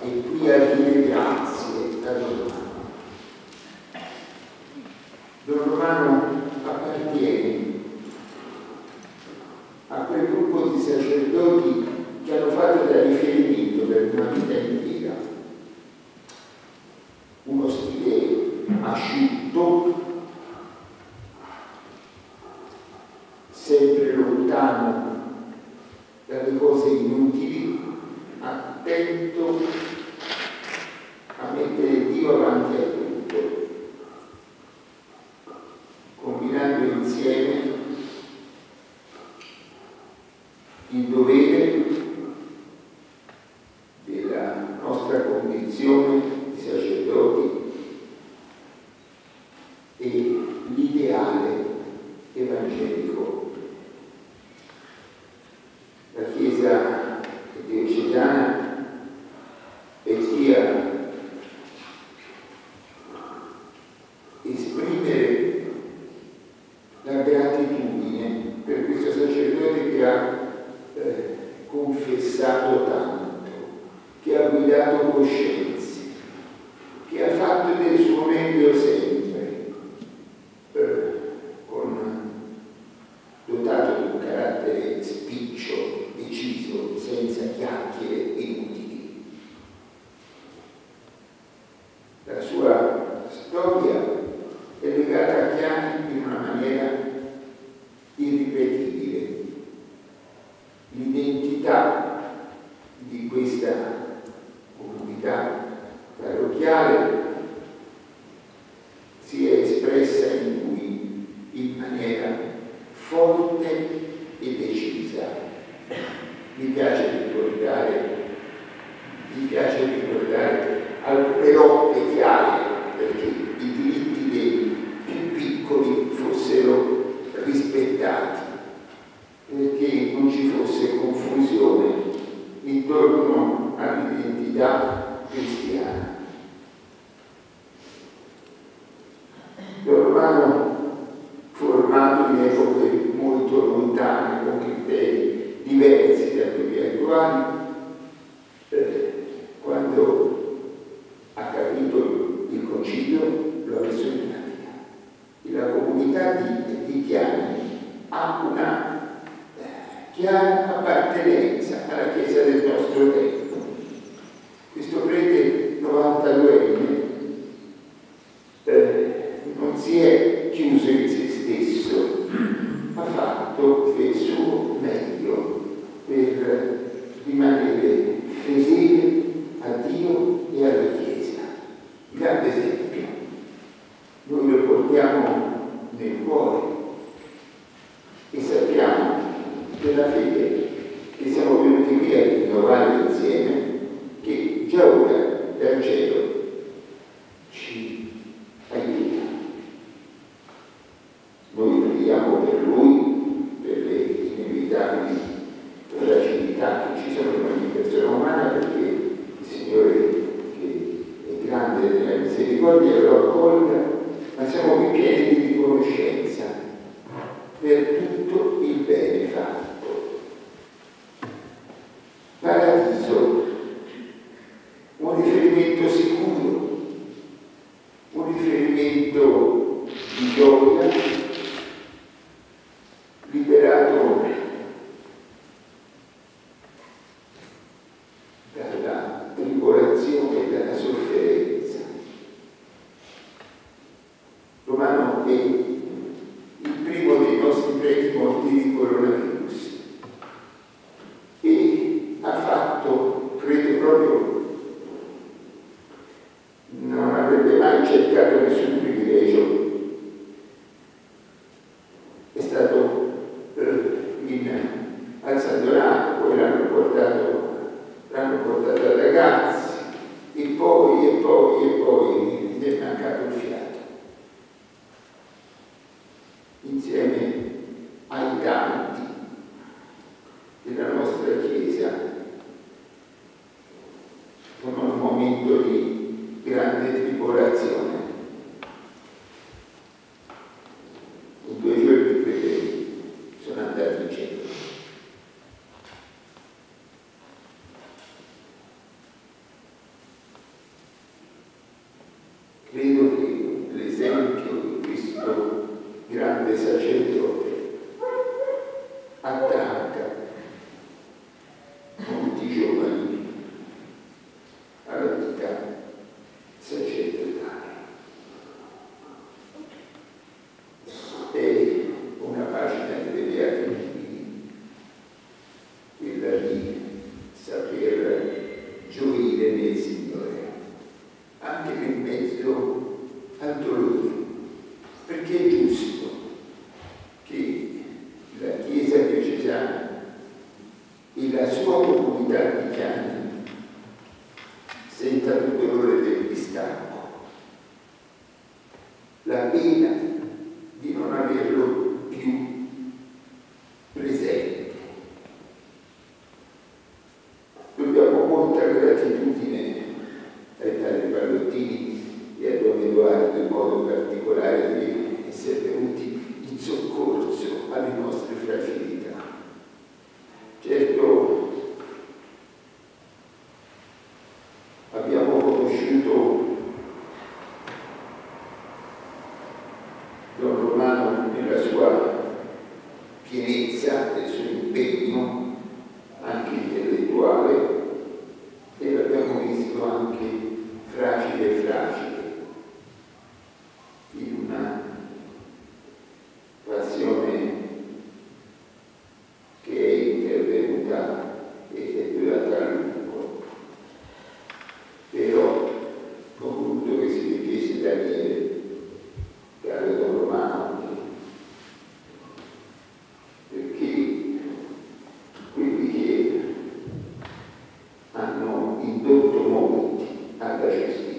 e qui a dire grazie a Don Romano. Don Romano appartiene a quel gruppo di sacerdoti che hanno fatto da riferimento per una vita intera uno stile asciutto, sempre lontano dalle cose inutili, attento a mettere Dio avanti a tutto, combinando insieme il dovere della nostra condizione di sacerdoti e l'ideale evangelico. La Chiesa diocesana sia esprimere la gratitudine per questo sacerdote che ha confessato tanto, che ha guidato coscienze, che ha fatto del suo meglio sempre, dotato di un carattere spiccio, deciso, senza chiacchiere inutili. La sua storia è legata a Chiani in una maniera irripetibile. L'identità di questa comunità parrocchiale si è espressa in lui in maniera forte e decisa. Mi piace ricordare alcune lotte chiare perché i diritti dei più piccoli fossero rispettati, perché non ci fosse confusione intorno all'identità cristiana. Don Romano, formato in epoche molto lontane, con criteri diversi da quelli attuali, quando ha capito il concilio lo ha messo in pratica. La comunità di Chiani ha una chiara appartenenza alla Chiesa del nostro tempo. Questo prete 92enne non si è chiuso in se stesso, ha fatto del suo meglio per rimanere fedele a Dio e alla Chiesa. Grande esempio. Noi lo portiamo nel cuore e sappiamo della fede che siamo venuti qui a rinnovare insieme, che già ora dal cielo ci aiuta. Noi preghiamo per lui, per le inevitabili fragilità che ci sono in ogni persona umana, perché il Signore, che è grande nella misericordia, lo accolga, ma siamo qui pieni di riconoscenza per tutto il bene fatto. Paradiso, un riferimento sicuro, un riferimento di gioia, liberato dalla tribolazione e dalla sofferenza. Romano è il primo dei nostri preti morti di coronavirus e ha fatto, credo proprio, non avrebbe mai cercato nessun privilegio. È stato al San Donato, poi l'hanno portato a ragazzi e poi gli è mancato il fiato. Insieme ai tanti della nostra Chiesa, sono un momento di grande tribolazione. In 2 giorni prima sono andato in cielo. Credo che l'esempio di questo grande sacerdote attragga molti giovani alla vita sacerdotale. È una pagina delle Beati Viti, quella di saper gioire nel Signore, anche nel mezzo al dolore, perché è giusto che la Chiesa diocesana e la sua comunità cristiana senta il dolore del distacco, la pena di non averlo più presente. Dobbiamo molta gratitudine ai padri Pallottini e a Don Edoardo in modo particolare di essere venuti in soccorso alle nostre fragilità. Certo, abbiamo conosciuto Don Romano nella sua pienezza, nel suo impegno anche intellettuale, e l'abbiamo visto anche fragile, in una passione che è intervenuta e è durata a lungo. Però ho voluto che si leggesse Daniele, caro Don Romano, perché quelli che hanno indotto molti alla gestione